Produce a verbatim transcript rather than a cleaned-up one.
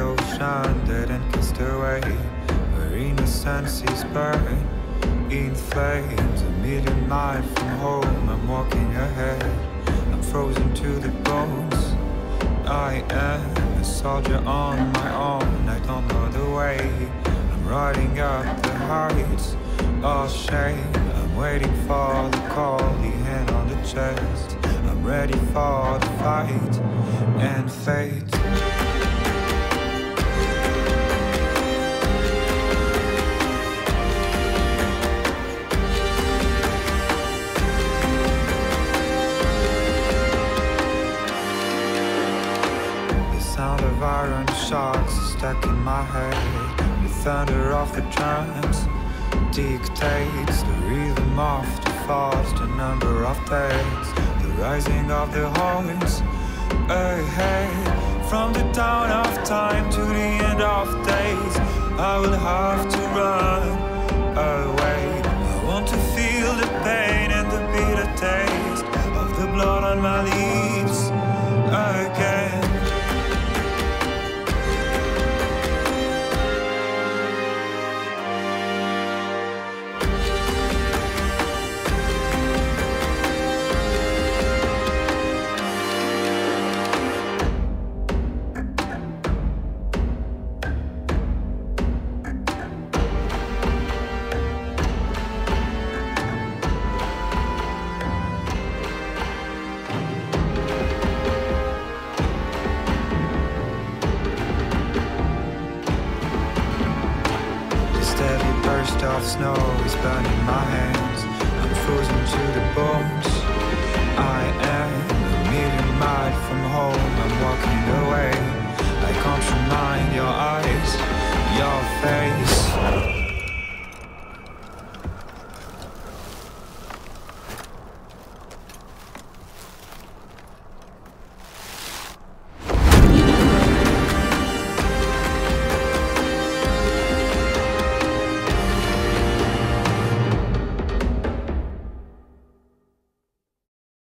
ocean dead and cast away, where innocence is burned in flames. A million miles from home, I'm walking ahead, I'm frozen to the bones. I am a soldier on my own, I don't know the way. I'm riding up the heights of shame, I'm waiting for the call, the hand on the chest. I'm ready for the fight and fate. The sound of iron shocks is stuck in my head. The thunder of the drums dictates the rhythm of the falls, the number of days, the rising of the horns ahead. From the dawn of time to the end of days, I will have to run away. I want to feel the pain and the bitter taste of the blood on my lips again. Of snow is burning my hands, I'm frozen to the bones. I am a million miles from